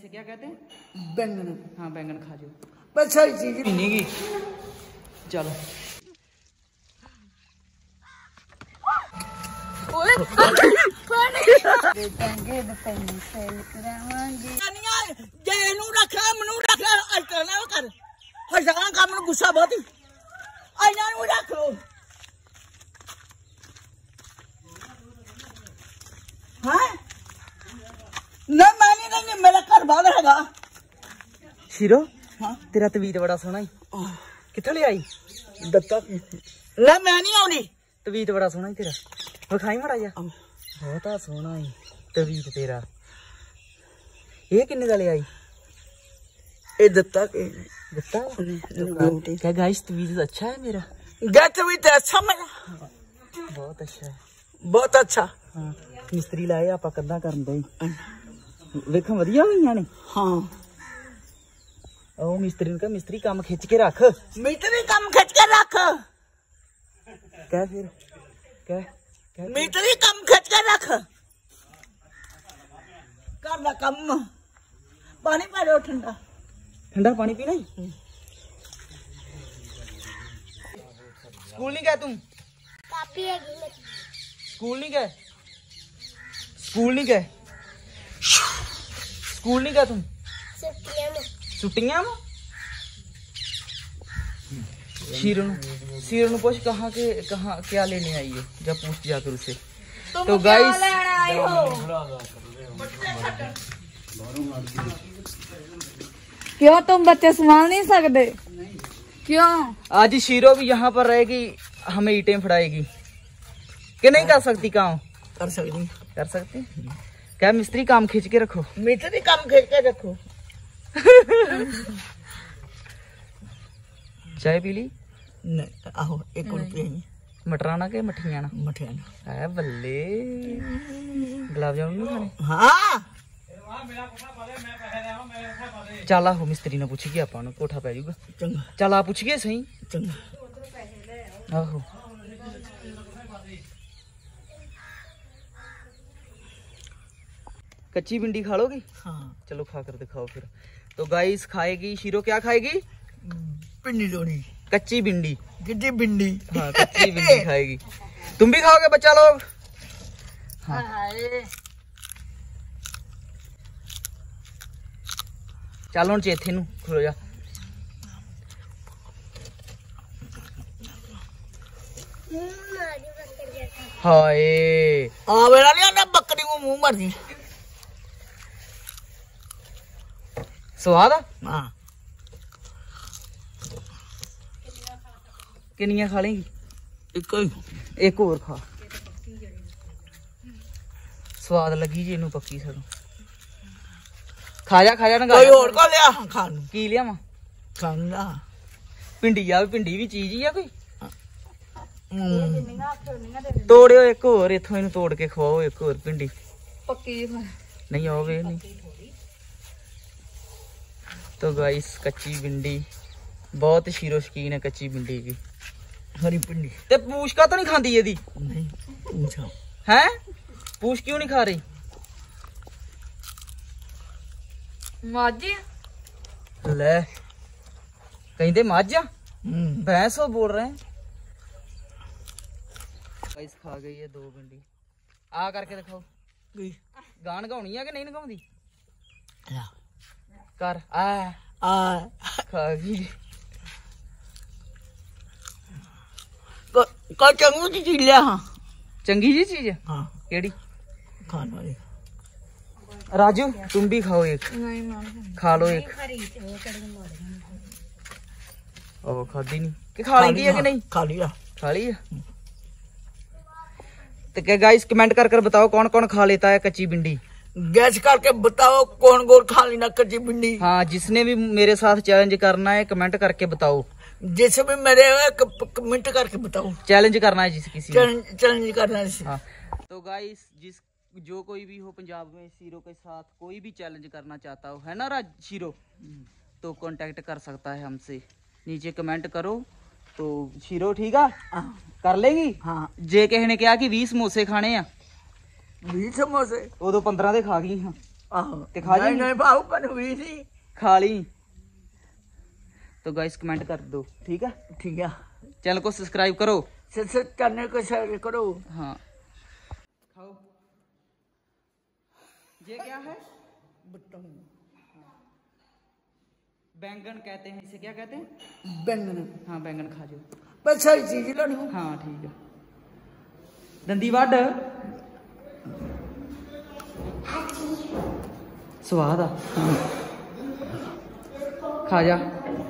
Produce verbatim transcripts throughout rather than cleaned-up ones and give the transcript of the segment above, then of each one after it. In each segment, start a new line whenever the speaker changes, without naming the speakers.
इसे क्या कहते हैं?
बैंगन।
हाँ बैंगन खा जो,
बस सारी चीज
पीने की। चलो
काम गुस्सा बहुत ही रख लो। ना मैंने नहीं, मेरा घर बाहर हैगा।
शीरो
हाँ
तेरा तवीत बड़ा सोहना ही, कित्थों ले आई?
दत्ता ना मैं नहीं आउनी।
तवीत बड़ा सोहना ही तेरा, विखाई मड़ा जा। बहुत सोहना ही तवीत तेरा। ये किन्ने दा ले आई?
ये दत्ता के
दत्ता क्या गाइस तवीत अच्छा है मेरा?
गा तवीत अच्छा मेरा,
बहुत अच्छा है,
बहुत अच्छा।
हाँ मिस्त्री लाए आप कदा करन दे वेख वधिया होईयां ने।
हाँ
ओ मिस्त्री ने कहा मिस्त्री काम खिंच के रख,
मिस्त्री काम खिंच के रख।
कह फिर कह कह
मिस्त्री काम खिंच के रख। कर ला कम, पानी पा दो ठंडा।
ठंडा पानी पीना ही। स्कूल नहीं गया तुम?
काफी है
स्कूल नहीं गए? स्कूल नहीं गए? स्कूल नहीं गया तुम?
छुट्टियां में
छुट्टियां में? शीरो शीरो ने पूछ कहाँ के कहाँ क्या लेने आई है, जब पूछ जाकर उसे। तो गाइस
क्यों तुम बच्चे संभाल नहीं सकते? क्यों?
आज शीरो भी यहाँ पर रहेगी, हमें ईंटें फड़ाएगी कि नहीं कर सकती काम?
कर सकती
कर सकती। क्या मिस्त्री काम खींच के रखो?
मिस्त्री काम खिंच के रखो।
चाय पी ली?
नहीं आहो एक और पियेंगे।
मटराना के मठियाना?
मठियाना
है बल्ले। गुलाब जामुन नहीं खाने?
हाँ
चल आहो मिस्त्री ने पूछिए आप कोठा पै जाऊगा।
चंगा
चल आप पूछिए सही।
चंगा
आहो कच्ची भिंडी खा लोगी?
हाँ
चलो खा कर दिखाओ फिर। तो गाइस खाएगी शीरो, क्या खाएगी?
भिंडी लोड़ी,
कच्ची भिंडी।
कितनी भिंडी?
हाँ कच्ची भिंडी खाएगी। तुम भी खाओगे बच्चा लोग? हाँ चलो हूँ चेथे नू खलो जा। हाय
आ बेड़ा नहीं आना, बकरी को मुंह मार दी।
स्वाद आ?
हाँ
किनिया खा लेंगी?
एक ही।
एक और खा, स्वाद लगी जी इनू पक्की सड़ो। खा जा खा जा ना।
कोई और को लिया खान
की लिया मां?
खाना
भिंडी आ, भिंडी भी चीज ही आ कोई। तोड़ियो एक और इथों, इनू तोड़ के खवाओ एक और भिंडी।
पक्की
नहीं आवे नहीं। तो गाइस कच्ची भिंडी, बहुत शीरो शकीन है कच्ची भिंडी की।
हरी भिंडी
ते पूछ का तो नहीं खाती ये दी?
नहीं पूछा
हैं? पूछ क्यों नहीं खा रही?
माजी
ले कहीं दे माजा भैंस हो बोल रहे हैं। गाइस खा गई है दो भिंडी। आ करके दिखाओ। गान गाउनी है कि नहीं गाउंदी? कर आ
आ
खा गई।
को चंगी चीज लिया। हाँ
चंगी जी चीज है।
हाँ
केड़ी?
खान वाली।
राजू तुम भी खाओ एक।
नहीं
खा लो एक। ओ खादी नहीं कि खा ली है कि नहीं?
खा लिया।
खा ली है। तो क्या गाइस कमेंट कर कर बताओ कौन कौन खा लेता है कच्ची भिंडी?
गैस करके बताओ कौन कौन खा लेना कच्ची भिंडी।
हाँ जिसने भी मेरे साथ चैलेंज करना है कमेंट करके बताओ।
जैसे भी मेरे कमेंट करके बताओ।
चैलेंज करना है जिस किसी ने।
चैलेंज करना है।
हाँ तो गाइस जिस जो कोई भी हो पंजाब में शीरो के साथ कोई भी चैलेंज करना चाहता हो, है ना राज शीरो, तो कांटेक्ट कर सकता है हमसे। नीचे कमेंट करो तो शीरो ठीक है कर लेगी।
हाँ
जे किसी ने कहा कि बीस समोसे खाने आ,
बीस समोसे
उदो पंद्रह दे खा गई। हाँ
आहो
ते खा
नहीं
जाएंगी?
नहीं भाऊ बन हुई थी।
खा ली तो गाइस कमेंट कर दो, ठीक है।
ठीक है,
चैनल को सब्सक्राइब करो।
सब्सक्राइब करने को शेयर करो।
हाँ खाओ। ये क्या है? बैंगन कहते हैं इसे, क्या कहते हैं?
बैंगन।
हाँ बैंगन खा जाओ।
बस सारी चीज लानी।
हाँ ठीक है। दंदी वड स्वाद आ, खा जा।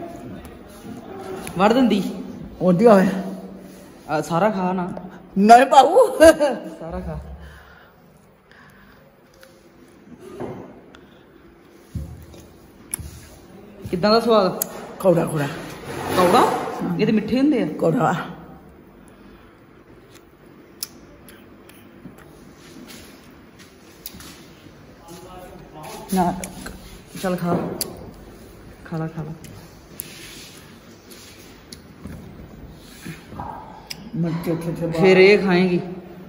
वड़ दंदी
ओडिया है
आ, सारा खा ना,
नहीं भाऊ।
सारा खा। कितना ਦਾ स्वाद?
कौड़ा कौड़ा
कौड़ा? ये तो मिठे ਹੁੰਦੇ ਆ।
कौड़ा
ना चल खा, खाला खाला।
मिर्ची अच्छे से
फिर ये खाएंगी।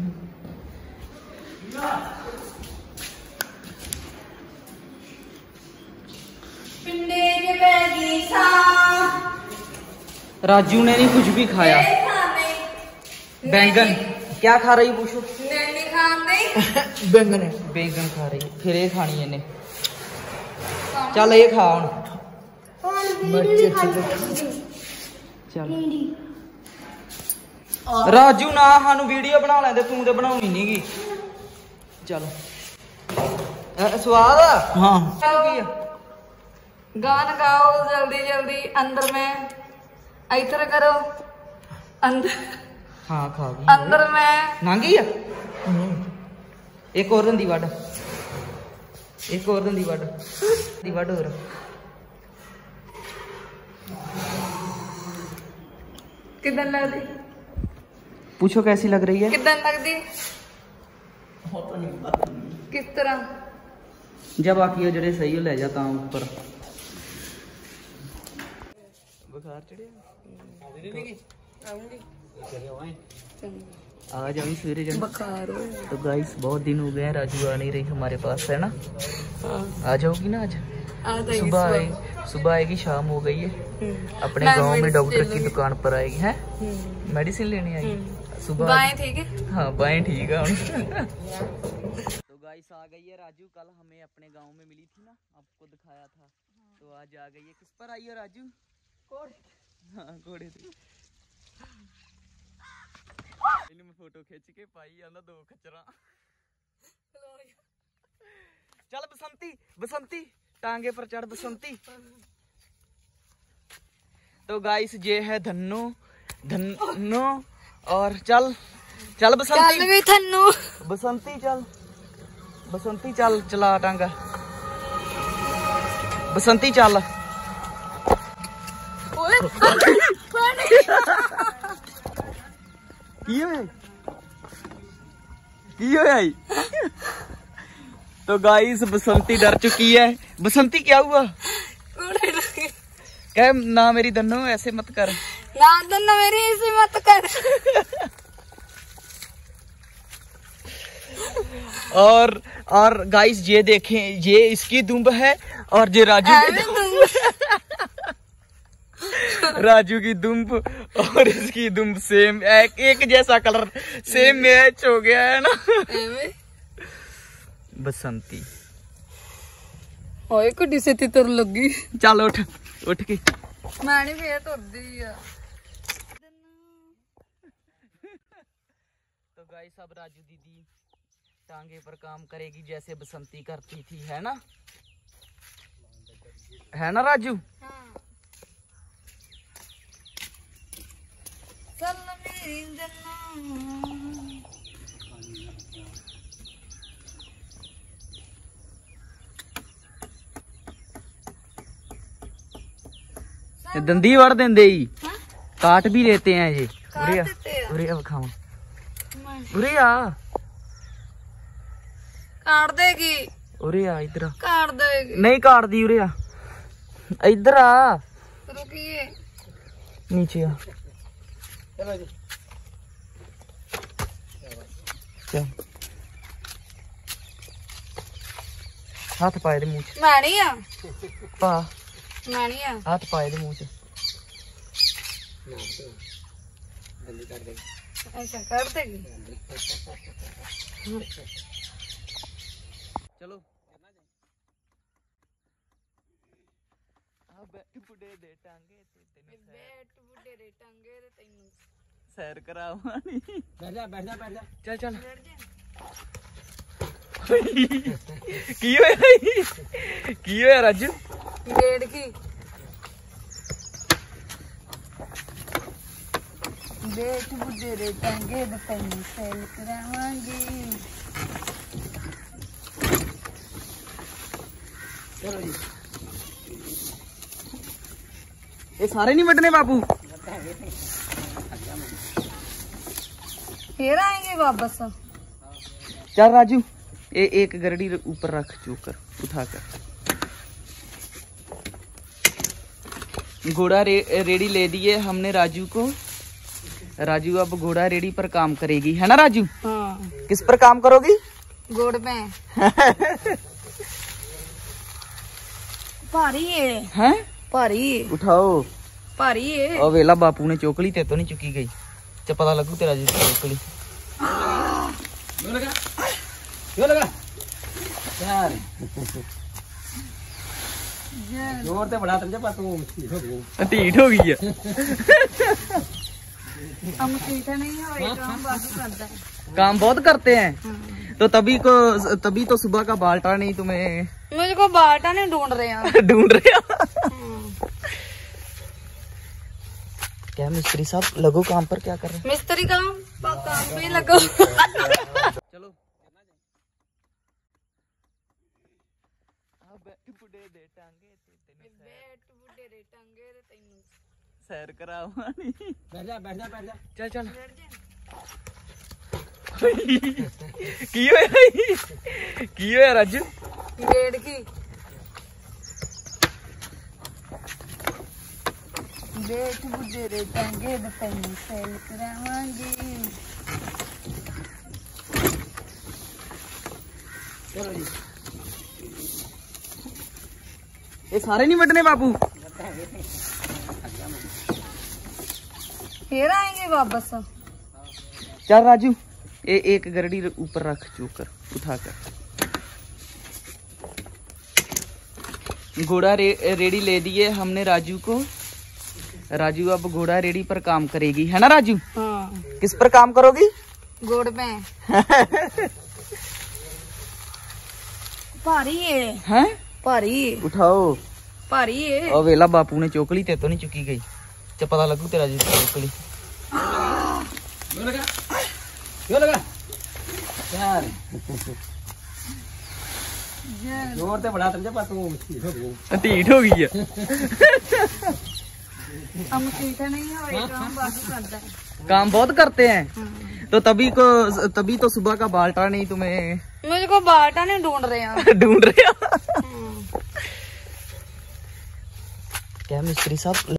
राजू ने नहीं कुछ भी खाया। बैंगन क्या खा रही पूछो?
बैंगन है।
बैंगन खा रही, फिर ये खानी है ने। चल ये खा हुन।
मिर्ची अच्छे से
चल राजू ना सानू वीडियो बना लेंदे, तू ते बनाउनी नी गी। चल अ, स्वाद आ?
हाँ
की आ?
गान गाओ जल्दी जल्दी, अंदर में इधर करो, अंदर
हाँ खा गई।
अंदर में
नांगी आ? एक और दंदी वड, एक और दंदी वड, दी वड और।
किदन लगदी?
पूछो कैसी लग रही है?
किदन लगदी? किस तरह?
जब आखियो जड़े सही हो ले जाता हूँ ऊपर। बुखार चढ़िया आ जाओ सवेरे जाओ।
बुखार हो
तो गाइस बहुत दिन हो गए हैं, राजू आ नहीं रही हमारे पास, है ना? आ जाओगी ना आज? सुबह आए, सुबह आएगी, शाम हो गई है। अपने गांव में डॉक्टर की दुकान पर आएगी, है मेडिसिन लेने आएगी सुबह।
बाएं ठीक है?
हाँ बाएं ठीक है। तो गाइस आ गई है राजू, कल हमें अपने गांव में मिली थी ना, आपको दिखाया था। तो आज आ गई है। किस पर आई है राजू? हाँ घोड़े थे। इन में फोटो खींच के पाई आंदा दो खचरा। चल बसंती, बसंती टांगे पर चढ़ बसंती। तो गाइस ये है धन्नो, धन्नो और चल चल बसंती,
चल भी थन्नू,
बसंती चल, बसंती चल, चला टांगा बसंती चल। की होया? की होया? तो गाइस बसंती डर चुकी है। बसंती क्या हुआ? कह ना मेरी धन्नो ऐसे मत कर,
ना धन्नो मेरी ऐसे मत कर।
और और गाइस ये देखें, ये इसकी दुम्ब है और ये राजू की राजू की दुम्ब और इसकी दुम्ब सेम, एक, एक जैसा कलर, सेम मैच हो गया है ना। बसंती
ओए कुड़ी से तुर लगी।
चल उठ उठ के।
मैं नहीं फिर तुरदी आ।
तो गाइस अब राजू दीदी टांगे पर काम करेगी जैसे बसंती करती थी, है ना? है ना राजू?
हाँ। चल मेरी धन्नो।
दंदी वड़ देंदे ही, काट भी लेते हैं ये।
काट
उरे आ,
देते हैं।
उरे आ खावा, उरे आ,
काट देगी,
उरे आ इधर आ।
काट देगी।
नहीं काट दी, उरे आ, इधर आ,
रुकिए।
नीचे आ। चल हाथ पाए दे मुंह च
मैं नहीं आ
पा
मैं नहीं आ
हाथ पाए दे मुंह च
ऐसा कर देगी
चलो बैठ बुढ़े दे टांगे ते तेने
बैठ बुढ़े रे टंगे रे तैनू
सैर करावानी
बैठ जा बैठ जा बैठ जा
चल चल
बैठ जा
की होया की होया राजू
गेड़ की बैठ बुढ़े रे टंगे रे तैनू सैर करावांगी
चलो जी
ये सारे नहीं बटने बाबू
फिर आएंगे वापस
चल राजू ये एक गरड़ी ऊपर रख चूकर उठाकर घोड़ा रे, रेडी ले दिए हमने राजू को राजू अब घोड़ा रेडी पर काम करेगी है ना राजू
हाँ
किस पर काम करोगी
गोड़ पे भारी है
हैं
भारी है
उठाओ
भारी है
और वेला बापू ने चोकली ते तो नहीं चुकी गई च पता लगू तेरा जी चोकली
क्यों लगा क्यों लगा यार जोर ते बड़ा तंजे पर तू हो गई
ढीठ हो गई है
हम सीधा नहीं है काम बाकी करता है
काम बहुत करते हैं तो तभी को तभी तो सुबह का बाल्टा नहीं तुम्हें
मुझको बाल्टा नहीं ढूंढ रहे हैं
ढूंढ रहे हो क्या मिस्त्री साहब लगो काम पर क्या कर रहे
मिस्त्री काम काम पे लगो
चलो
बैठ बुढ़े रे टंगे रे तैनू
सैर करावानी
बैठ जा बैठ जा बैठ जा
चल चल
बैठ जा
की होया की होया राजू
गेड़ की बैठ बुढ़े रे टंगे रे तैनू सैर करावांगी
चलो जी
ये सारे नहीं बटने बाबू
फिर आएंगे वापस
चल राजू ये एक गरड़ी ऊपर रख चूकर उठाकर घोड़ा रे, रेडी ले दिए हमने राजू को राजू अब घोड़ा रेडी पर काम करेगी है ना राजू
हाँ
किस पर काम करोगी
गोड़ पे भारी है
हैं
भारी है
उठाओ
भारी है
और वेला बापू ने चोकली ते तो नहीं चुकी गई च पता लगू तेरा जी चोकली
क्यों लगा क्यों लगा यार जोर ते बड़ा तंजे पर तू हो गई
ढीठ हो गई है
हम सीधा नहीं है काम बाकी करता है
काम बहुत करते हैं तो तभी को तभी तो सुबह का बाल्टा नहीं तुम्हें
मुझको बाल्टा नहीं ढूंढ रहे हैं
ढूंढ रहे हो क्या मिस्त्री साहब